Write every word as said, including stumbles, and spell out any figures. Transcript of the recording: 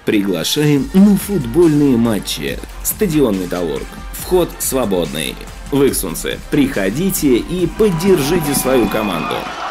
Приглашаем на футбольные матчи. Стадион «Металлург». Вход свободный. В Иксунце. Приходите и поддержите свою команду.